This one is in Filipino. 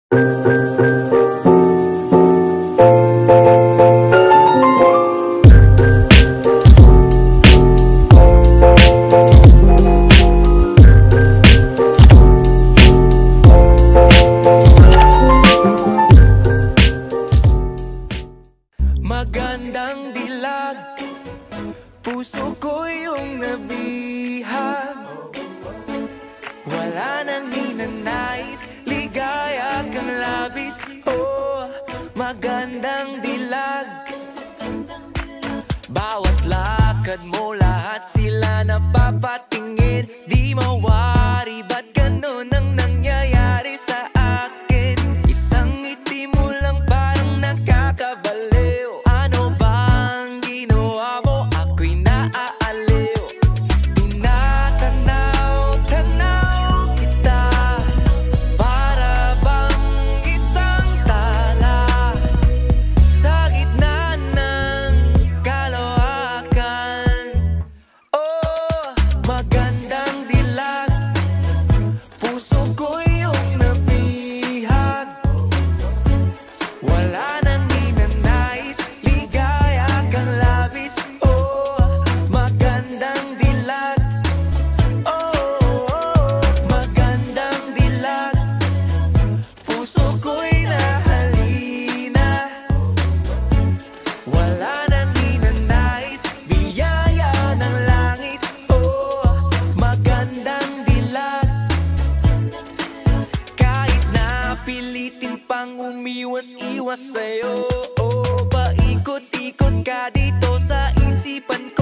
Magandang dilag, puso ko yung nabihag. Wala nang ninanais, ligaya kang labis. Oh, magandang dilag. Bawat lakad mo, lahat sila napapatingin. Di mawari, ba't ganun ang nangyayari sa akin? Isang ngiti mo lang parang nakakabaliw. Ano bang ginawa mo? Ako'y naaaliw. Tinatanaw-tanaw kita, para bang isang tala sa gitna ng kalawakan. Oh, magandang dilag, puso ko yung nabihag. Wala nang ninanais, ligaya kang labis. Oh, magandang dilag. Oh, magandang dilag, puso ko'y nahalina. Wala nang ninanais, biyaya ng langit. Oh, magandang dilag. Kahit na pilitin pang umiwas-iwas sa'yo, oh, paikot-ikot ka dito sa isipan ko.